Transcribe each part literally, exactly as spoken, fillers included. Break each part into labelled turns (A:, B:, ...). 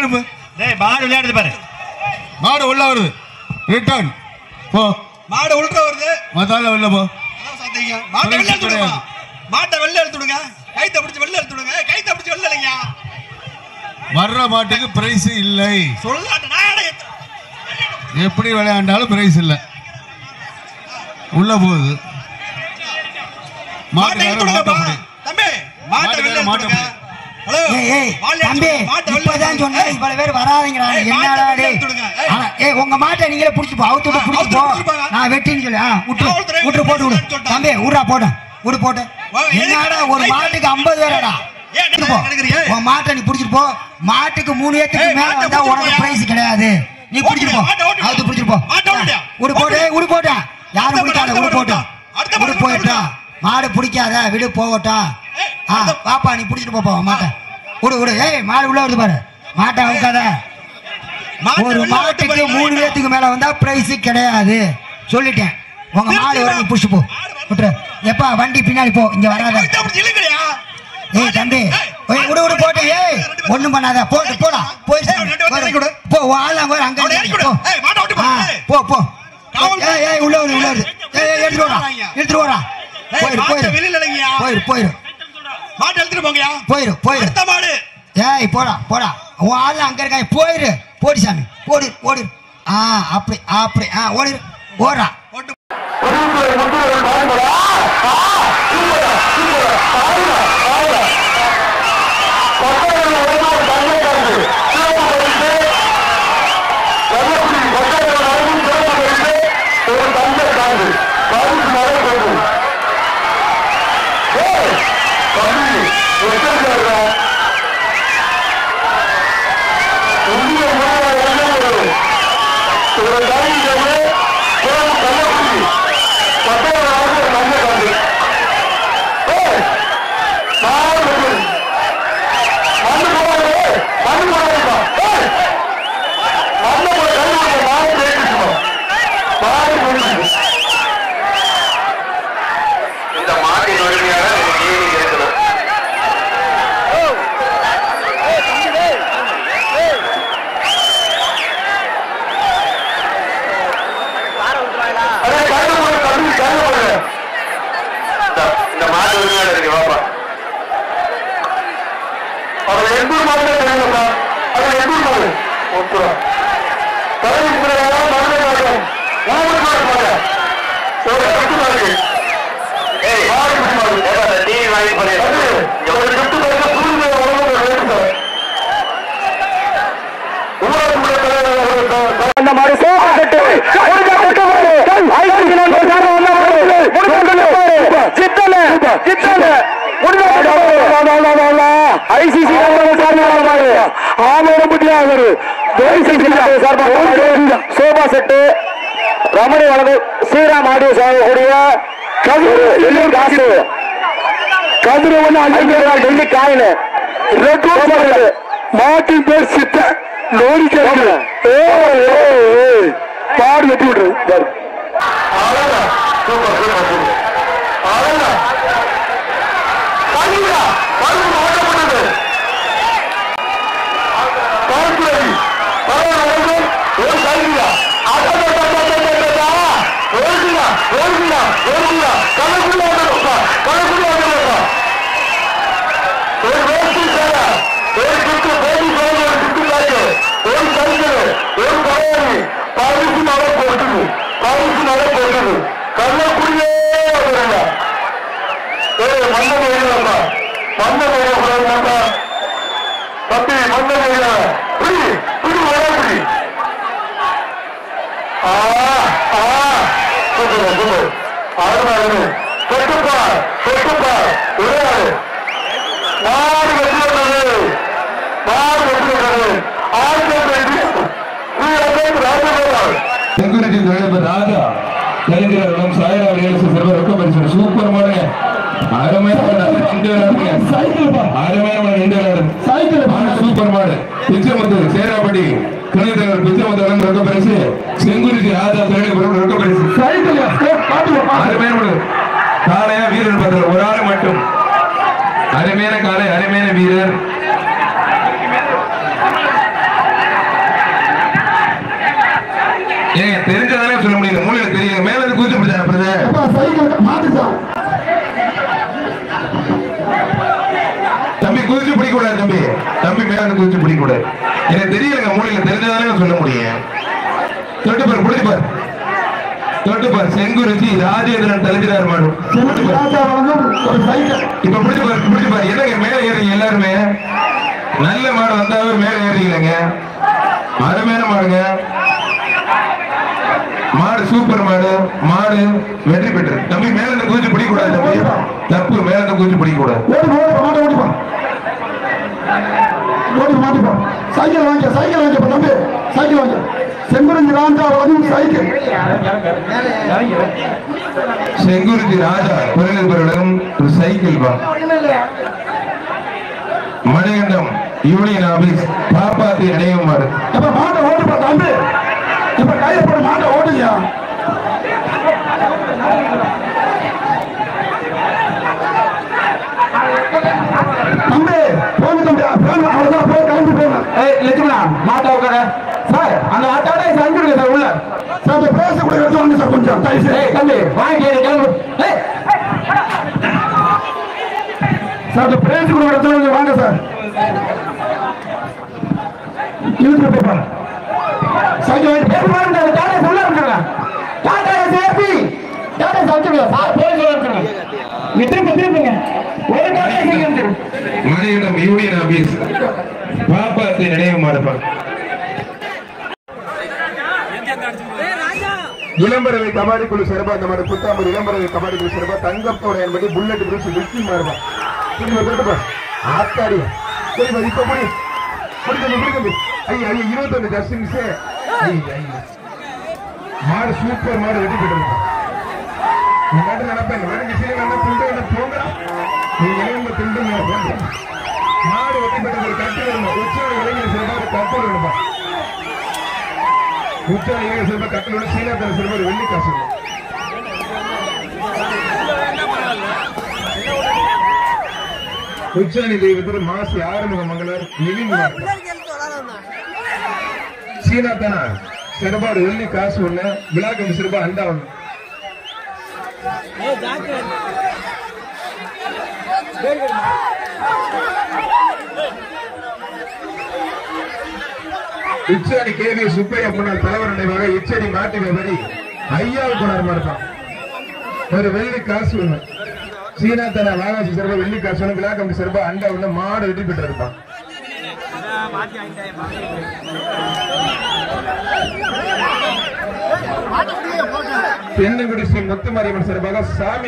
A: திரும்ப.
B: டேய் மாடு விளையாடுது பாரு.
A: மாடு உள்ள வருது. ரிட்டர்ன் போ.
B: மாடு உள்ள வருது.
A: மதால உள்ள போ.
B: சாத்தீங்க. மாட்டை வெளில எடுத்துடுங்க. மாட்டை வெளில எடுத்துடுங்க. கைத்த பிடிச்சு வெளில எடுத்துடுங்க. கைத்த பிடிச்சு வெளில இல்லைங்க.
A: வர்ற மாட்டுக்கு பிரைஸ் இல்லை.
B: சொல்லாட்ட நானே
A: எப்படி விளையாண்டாலும் பிரைஸ் இல்லை. உள்ள போகுது.
B: மாட்டை எடுத்துடுங்க தம்பி. மாட்டை வெளில எடுத்துடுங்க. ஹலோ
C: ஏய் தம்பி இப்பதான் சொன்னேன் இவ்வளவு பேர் வராதீங்கடா. என்னடா டேய். ஏய் உங்க மாட்டை நீங்களே புடிச்சு போ. அவுத்து விட்டு புடிச்சு போ. நான் வெட்டின்னு சொல்லி விட்டு விட்டு போட்டு விடு தம்பி. விடுறா போடு விடு போட்டு. என்னடா ஒரு மாட்டுக்கு ஐம்பது பேரடா. உன் மாட்டை நீ புடிச்சிட்டு போ. மாட்டுக்கு மூணு ஏத்துக்கு மேல வந்தா உனக்கு பிரைஸ் கிடையாது. நீ புடிச்சிட்டு போ. அவுத்து புடிச்சிட்டு போ. விடு போட்டு விடு போட்டா. யாரும் பிடிக்காத விடு போட்டு விடு போயிட்டா. மாடு பிடிக்காத விடு போகட்டும். ஆ பாப்பா நீ புடிச்சிட்டு போப்பா மாட்டை. விடு விடு. ஏய் மாடு உள்ள வருது பாரு. மாட்டை அவுக்காத. ஒரு மாட்டுக்கு மூணு பேத்துக்கு மேல வந்தா பிரைஸ் கிடையாது சொல்லிட்டேன். உங்க மாடு வர நீ புடிச்சு போ. விட்டுரு. எப்பா வண்டி பின்னாடி போ. இங்க வராத. ஏய் தம்பி ஏய் விடு விடு போட்டு. ஏய் ஒண்ணும் பண்ணாத போட்டு போடா. போய் போ. ஆளா போய் அங்க போ போ. ஏய் ஏய் உள்ள வருது உள்ள வருது. ஏய் எடுத்து போடா எடுத்து போடா. போயிரு போயிரு போயிரு போயிரு
B: மாட்டை எடுத்துட்டு போங்கயா.
C: போயிரு போயிரு.
B: அடுத்த மாடு.
C: ஏய் போடா போடா. உன் ஆள் அங்க இருக்காய். போயிரு போடி சாமி போடு ஓடு. ஆ அப்படி அப்படி ஆ ஓடி ஓடுறா.
D: சோபா செட்டு ரமணி வலது ஸ்ரீராம் ஆடியோ சாகக்கூடிய கதிர் காசு கதிர் ஒன்று அஞ்சு டெல்லி காயின் மாட்டின் பேர் சித்த லோரி கேட்கல பாடு வெட்டி விட்டுரு.
E: ராஜா கலைஞர் சாயரா செல்வ ரொக்க பரிசு சூப்பரமான அருமையான சூப்பர் மாடு பிச்சமுத்து சேராப்பட்டி துணைத் தலைவர் பிச்சமுத்து ரொக்க பரிசு செங்குருதி ராஜா ரொக்க பரிசு அருமையான காலையா வீரர் பார்த்தார் ஒரு ஆள் மட்டும் அருமையான காலை அருமையான வீரர் தம்பி மேல இருந்து குதிச்சு பிடிக்க கூடாது. எனக்கு தெரியலங்க, மூலையில தெரிஞ்சதானே சொல்ல முடியும். தொட்டு பாரு, பிடிச்சு பாரு, தொட்டு பாரு. செங்குறிச்சி ராஜேந்திரன் தலைக்கிறார் மாடு. இப்ப பிடிச்சு பாரு, பிடிச்சு பாரு. என்னங்க மேல ஏறீங்க எல்லாருமே? நல்ல மாடு வந்தாவே மேல ஏறீங்களங்க. அருமையான மாடுங்க, மாடு சூப்பர் மாடு. மாடு வெற்றி பெற்று. தம்பி மேல இருந்து குதிச்சு பிடிக்க கூடாது. தம்பி தப்பு, மேல இருந்து குதிச்சு பிடிக்க கூடாது.
D: சைக்கிள் வாங்க, சைக்கிள் வாங்க தம்பி, சைக்கிள் வாங்க. செங்குறிஞ்சி ராஜா சைக்கிள்.
E: செங்குறிஞ்சி ராஜா குரலில் ஒரு சைக்கிள் வா. மணிகண்டம் யூனியன் ஆபீஸ் பாப்பாத்தி அடையும் மாடு.
D: மாட்டை ஓட்டுப்பா தம்பி, இப்ப கையில போட மாட்டை ஓட்டுங்க. தம்பி போங்க தம்பி, அவ்வளவுதான், போய் கலந்து போங்க. லட்சுமணா மாட்டா உட்கார சார், அந்த ஆட்டாடே சஞ்சுடுங்க சார் உள்ள சார். பேச கூட எடுத்து வாங்க சார் கொஞ்சம் தம்பி, வாங்கி கிளம்பு சார். பேச கூட எடுத்து வாங்க சார். இழுத்து போப்பா சைக்கிள் வாங்கி பேச மாட்டேன். டாடா சொல்ல இருக்காங்க, டாடா சேஃபி, டாடா சஞ்சுடுங்க சார். போய் சொல்ல இருக்காங்க, விட்டுருங்க திரும்பிங்க. ஒரு tata cycle
E: Manikandam union office Pappathi நினைவு மாடுப்பா. இளம்பரவை கபாடி குழு சிறப்பா இந்த மாதிரி புத்தாம்பூர் இளம்பரவை கபாடி குழு சிறப்பா தங்கத்தோட என்பது புல்லட் குரூஸ் விக்கி மாறுபா. ஆத்தாடி சரி இப்ப முடி முடிக்கம்பி முடிக்கம்பி. ஐயா ஐயா இருபத்தொன்னு ஜஸ்டிங்ஸ். மாடு சூப்பர் மாடு வெட்டி போட்டு மாட்டு நினைப்பேன். வேறு விஷயம் துண்டு என்ன போங்க, நீங்க இளைஞர் துண்டு போங்க. மாடு வெட்டி போட்டு கட்டு வேணுமா? உற்சாக இளைஞர் சிறப்பாக கட்டு வேணுமா? உற்சாக இளைஞர் சிறப்பாக கட்டு வேணும். சீனாத்தன சிறப்பாக வெள்ளி காசு. உச்சாணி தெய்வத்தில் மாசி ஆறுமுக மங்களார் சீனாத்தனா சிறப்பாடு வெள்ளி காசு ஒண்ணு. விழாக்கம் சிறப்பா அண்டா ஒண்ணு. இச்சடி கேவி சுப்பையா முன்னாள் தலைவர் நினைவாக இச்சடி மாட்டி விவரி ஐயாவுக்கு கொண்டாட இருப்பான். ஒரு வெள்ளி காசு ஒண்ணு. சீனாத்தன வாகாசி சிறப்பா வெள்ளி காசு ஒண்ணு. விழாக்கம் சிறப்பா அண்டா ஒண்ணு. மாடு வெட்டி பெற்று இருப்பான். தென்னங்குடி ஸ்ரீ முத்துமாரியம்மன் சிறப்பாக சாமி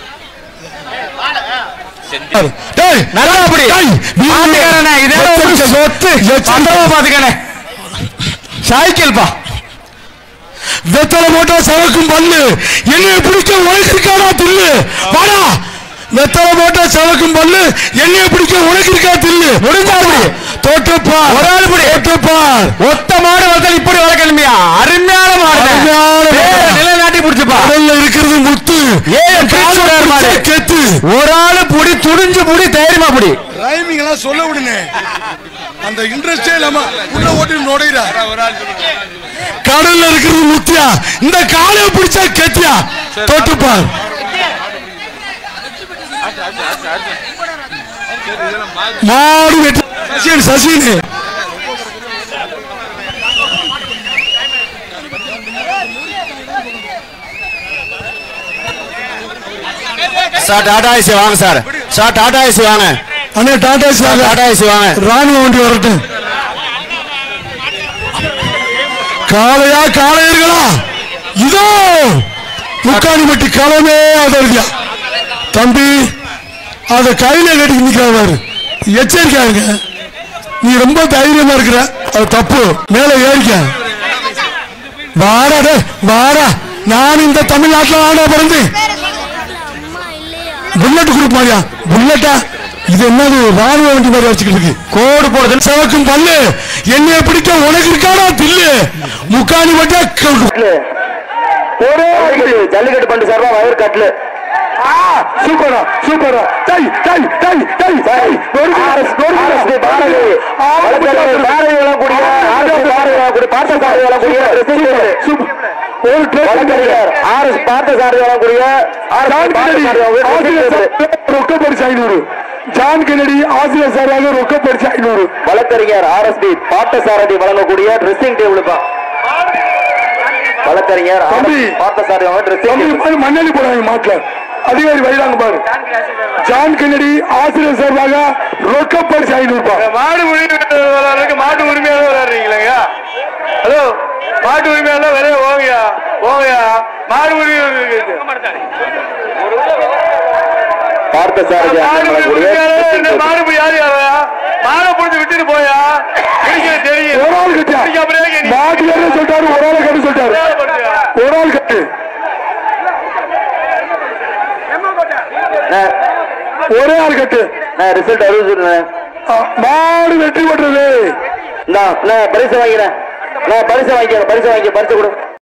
D: சைக்கிள் பா. வெத்தலை போட்டா சவக்கும் பல்லு, என்னை பிடிக்க உனக்கு இருக்காடா தில்லு. வாடா, வெத்தலை போட்டா சவக்கும் பல்லு, என்னை பிடிக்க உனக்கு இருக்கா தில்லு. முடிஞ்சாரு தோற்றுப்பா, ஒரு ஆள் படி தோற்றுப்பா. ஒத்த மாடு வளர்த்தல் இப்படி வளர்க்கணுமியா? அருமையான மாடு, நிலைநாட்டி பிடிச்சுப்பா. இருக்கிறது முத்து, கெத்து. ஒரு ஆளு புடி, துடிஞ்சு புடி, தைரியமா புடி. ரைமிங் எல்லாம் சொல்ல விடுனே, அந்த இன்ட்ரெஸ்டே இல்லாம உள்ள ஓட்டி நோடுறா. கடல்ல இருக்கிறது முத்தியா, இந்த காலையை பிடிச்சா கெத்தியா. தோற்றுப்பா. மாடு வெட்டி சசின் சசின் சார். டாடா ஏசி வாங்க சார். சார் டாடா ஏசி வாங்க அண்ணே. டாடா ஏசி வாங்க, டாடா ஏசி வாங்க. ராணுவ வண்டி வரட்டும். காளையா காளையர்களா, இதோ முக்காணிப்பட்டி களமே அதற்கா தம்பி. அத கையில கட்டி நிக்கிறாரு. எச்சரிக்கையாருங்க, நீ ரொம்ப தைரியமா இருக்கிற, அது தப்பு. மேல ஏறிக்க. வாடா வாடா, நான் இந்த தமிழ்நாட்டில் ஆனா பிறந்து புல்லட் குரூப் மாதிரியா? புல்லட்டா இது என்னது? ராணுவ வண்டி மாதிரி வச்சுக்கிட்டு இருக்கு. கோடு போடுறது சவக்கும் பல்லு, என்னைய பிடிக்க உனக்கு இருக்காடா தில்லு. முக்காணி பட்டா
F: ஜல்லிக்கட்டு பண்ணி சார்பா வயர் கட்லு. சூப்பரா சூப்பரா. டை டை டை டை டை நோடி ஆர்எஸ் நோடி பாரதி பாரதி எல்லாம் கூடிய ஆர்எஸ் பாரதி பார்த்தசாரதி வழங்கக்கூடிய ஒரு வழக்கறிஞர் ஆர் எஸ் பார்த்தசாரதி வழங்கக்கூடிய
D: ரொக்க பரிசு ஐநூறு. ஜான் கென்னடி ஆசிரியர் சார்பாக ரொக்க பரிசு ஐநூறு.
F: வழக்கறிஞர் ஆர் எஸ் பி பார்த்தசாரதி வழங்கக்கூடிய ட்ரெஸ்ஸிங் டேபிள் வழக்கறிஞர் பார்த்தசாரதி
D: மண்ணெண்ணி போறாங்க மாட்டுல அதிகாரி வைராங்க பாரு. ஜான் கென்னடி ஆசிரியர் சார்பாக ரொக்க பரிசு ஐநூறு ரூபாய். மாடு உரிமையாளருக்கு மாட்டு உரிமையாளர் விளையாடுறீங்களா? ஹலோ, மாட்டு உரிமையாளர் விளைய ஓங்கயா ஓங்கயா மாடு உரிமையாளர்
F: பார்த்தசாரதி
D: மாடு யாரு யாரா மாடை பிடிச்சி விட்டுட்டு போயா தெரியும். ஒரு ஆள் கட்டு மாட்டு என்ன சொல்லிட்டாரு, ஒரு ஆள் கட்டு சொல்லிட்டாரு, ஒரு ஆள் கட்டு ஒரே ஆள் கட்டு.
F: ரிசல்ட் அறிவிச்சுடுறேன்.
D: மாடு வெற்றி பெற்றது.
F: பரிசு வாங்கிறேன், பரிசு வாங்கிக்கிறேன், பரிசு வாங்கி பரிசு கொடு.